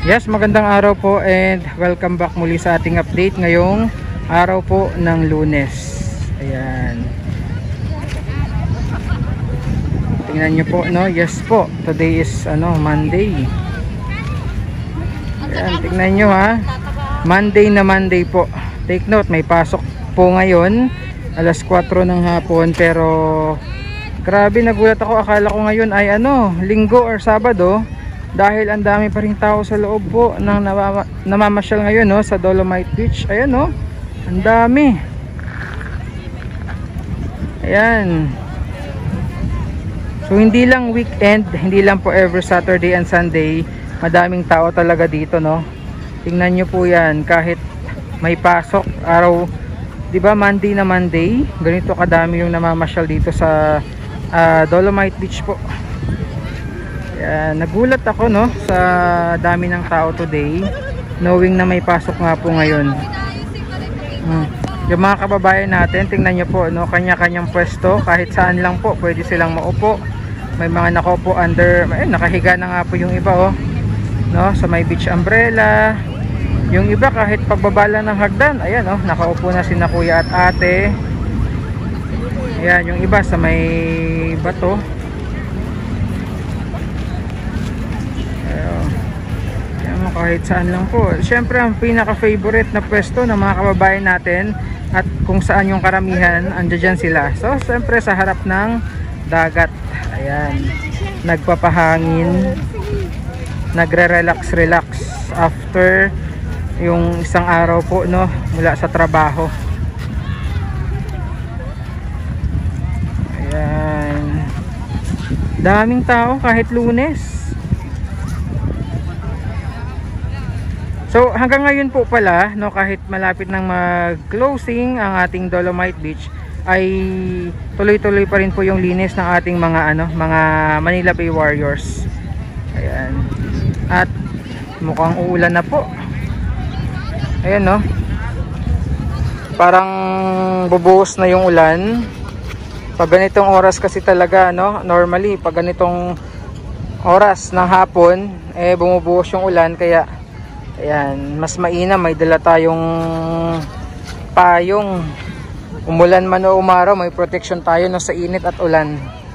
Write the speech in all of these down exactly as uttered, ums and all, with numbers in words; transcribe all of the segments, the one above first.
Yes, magandang araw po and welcome back muli sa ating update ngayong araw po ng Lunes. Ayan. Tingnan nyo po, no? Yes po, today is ano, Monday. Ayan, tingnan nyo ha. Monday na Monday po. Take note, may pasok po ngayon. alas kwatro ng hapon, pero grabe, nagulat ako. Akala ko ngayon ay ano, Linggo or Sabado. Dahil ang dami pa rin tao sa loob po ng namamasyal ngayon, no, sa Dolomite Beach. Ayan, no, ang dami. Ayan. So hindi lang weekend, hindi lang po every Saturday and Sunday, madaming tao talaga dito, no. Tingnan nyo po yan, kahit may pasok araw, di ba, Monday na Monday, ganito kadami yung namamasyal dito sa uh, Dolomite Beach po. Ayan, nagulat ako, no, sa dami ng tao today, knowing na may pasok nga po ngayon. hmm. Yung mga kababayan natin, tingnan nyo po, no, kanya-kanyang pwesto, kahit saan lang po pwede silang maupo. May mga nakaupo under, eh, nakahiga na nga po yung iba, oh, no, sa may beach umbrella. Yung iba kahit pagbabala ng hagdan, ayan, oh, nakaupo na sina kuya at ate. Ayan, yung iba sa may bato. Kahit saan lang po. Siyempre ang pinaka-favorite na pwesto ng mga kababayan natin at kung saan yung karamihan, andyan sila. So siyempre sa harap ng dagat. Ayan, nagpapahangin, nagre-relax relax after yung isang araw po, no, mula sa trabaho. Ayan, daming tao kahit Lunes. So hanggang ngayon po pala, no, kahit malapit nang mag-closing ang ating Dolomite Beach, ay tuloy-tuloy pa rin po yung linis ng ating mga ano, mga Manila Bay Warriors. Ayan. At mukhang uulan na po. Ayan, no. Parang bubuhos na yung ulan. Pag ganitong oras kasi talaga, no, normally pag ganitong oras ng hapon, eh bumubuhos yung ulan, kaya ayan, mas mainam, may dala tayong payong. Umulan man o umaraw, may protection tayo, no, sa init at ulan.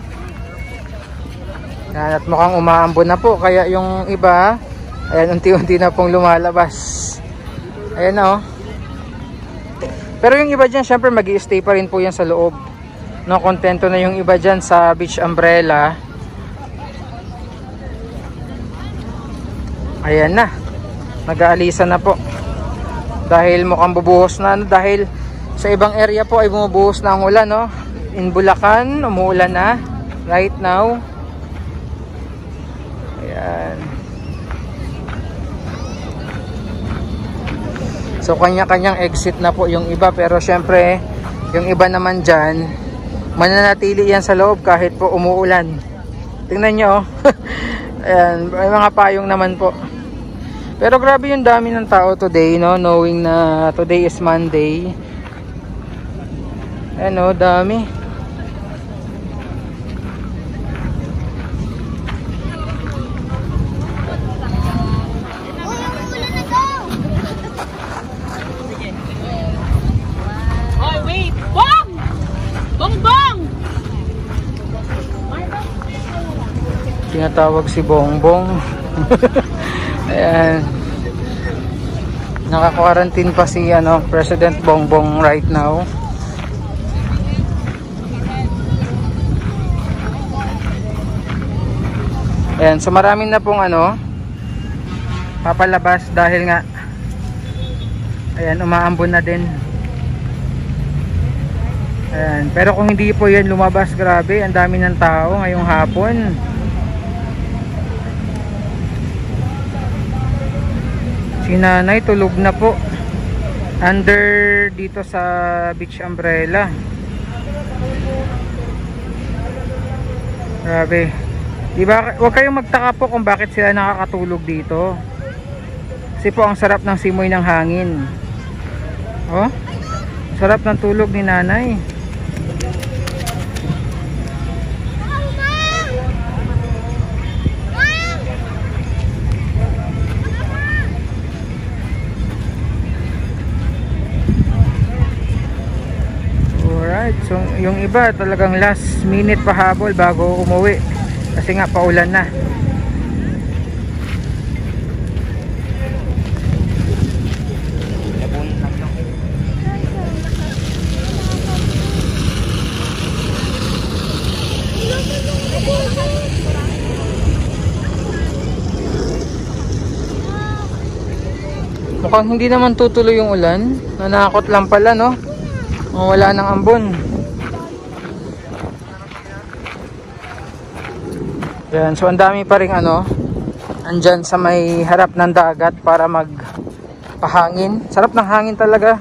Ayan, at mukhang umaambon na po, kaya yung iba, ayan, unti-unti na pong lumalabas. Ayan, oh. Pero yung iba dyan, syempre mag-i-stay pa rin po yan sa loob, no. Kontento na yung iba dyan sa beach umbrella. Ayan na, nag-aalisan na po dahil mukhang bubuhos na, no? Dahil sa ibang area po ay bumubuhos na ang ulan, no? In Bulacan, umuulan na right now. Ayan. So kanya-kanyang exit na po yung iba, pero syempre yung iba naman dyan, mananatili yan sa loob kahit po umuulan. Tingnan nyo, oh. Ayan, may mga payong naman po. Pero grabe yung dami ng tao today, no, knowing na today is Monday. Ano, dami. Oh, wait. Bong! Bong, bong! Tinatawag si Bongbong. Ayan, naka-quarantine pa si ano, President Bongbong right now. Ayan, so maraming na pong ano, papalabas dahil nga, ayan, umaambon na din. Ayan, pero kung hindi po yan lumabas, grabe, ang dami ng tao ngayong hapon. Si nanay tulog na po under dito sa beach umbrella. Grabe. Diba, huwag kayong magtaka po kung bakit sila nakakatulog dito. Kasi po ang sarap ng simoy ng hangin. Oh, sarap ng tulog ni nanay. yung iba talagang last minute pahabol bago umuwi kasi nga paulan na. Mukhang hindi naman tutuloy yung ulan. Nanakot lang pala, no? Wala nang ambon. Yan, so ang dami pa ring ano, andyan sa may harap ng dagat para magpahangin. Sarap ng hangin talaga.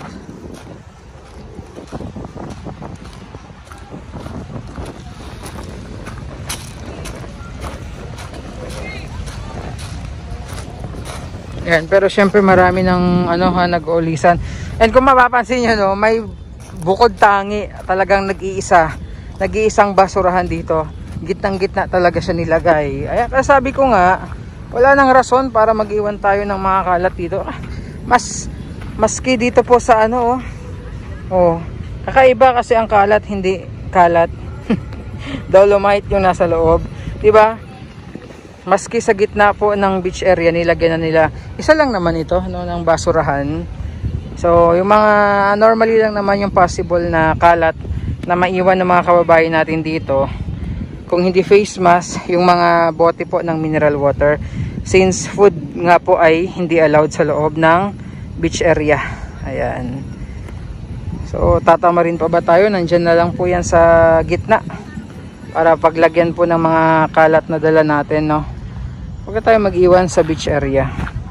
Yan, pero syempre marami ng ano ha, nag-uulisan. And kung mapapansin niyo, no, may bukod tangi, talagang nag-iisa, nag-iisang basurahan dito. Gitnang gitna talaga siya nilagay. Ay, sabi ko nga, wala nang rason para mag-iwan tayo ng mga kalat dito. Mas maski dito po sa ano, oh. Oh, kakaiba kasi ang kalat, hindi kalat. Dolomite yung nasa loob, 'di ba? Maski sa gitna po ng beach area nilagyan na nila. Isa lang naman ito, no, ng basurahan. So, yung mga normally lang naman yung possible na kalat na maiwan ng mga kababayan natin dito. Kung hindi face mask, yung mga bote po ng mineral water. Since food nga po ay hindi allowed sa loob ng beach area. Ayan. So, tatama rin pa ba tayo? Nandyan na lang po yan sa gitna. Para paglagyan po ng mga kalat na dala natin, no? Huwag tayo mag-iwan sa beach area.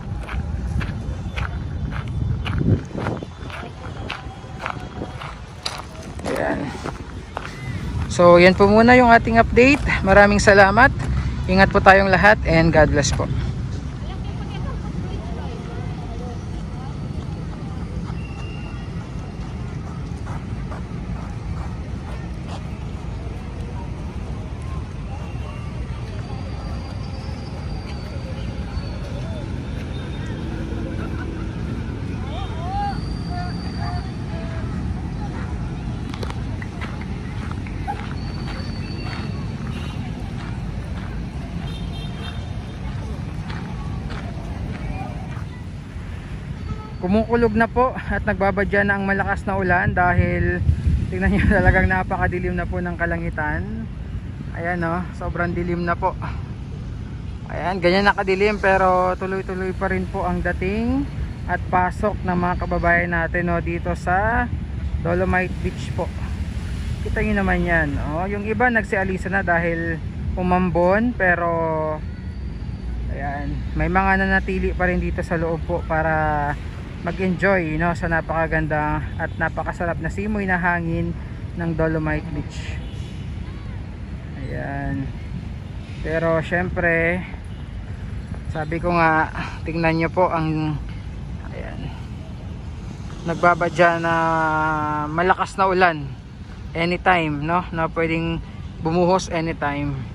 Ayan. So, yan po muna yung ating update. Maraming salamat. Ingat po tayong lahat and God bless po. Kumukulog na po at nagbabadya na ang malakas na ulan dahil tingnan nyo talagang napakadilim na po ng kalangitan. Ayan, no, sobrang dilim na po. Ayan, ganyan nakadilim pero tuloy-tuloy pa rin po ang dating at pasok ng mga kababayan natin, no, dito sa Dolomite Beach po. Kita nyo naman yan, oh. Yung iba nagsialisa na dahil umambon pero ayan, may mga nanatili pa rin dito sa loob po para mag-enjoy, no, sa napakaganda at napakasarap na simoy na hangin ng Dolomite Beach. Ayan. Pero syempre, sabi ko nga, tingnan nyo po ang ayan, nagbabadya na malakas na ulan anytime, no, na pwedeng bumuhos anytime.